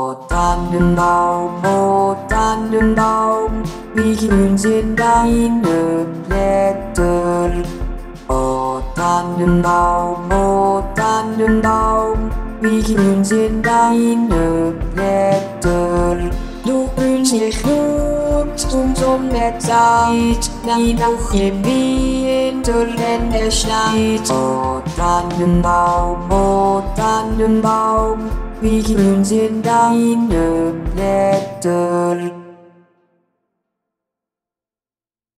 Tannenbaum, oh Tannenbaum, wie grün sind deine Blätter. Oh Tannenbaum, wie grün sind deine Blätter. Du grünst nicht nur zum Sommerzeit, nein auch im Winter, wenn es schneit. Oh Tannenbaum, wie grün sind deine Blätter.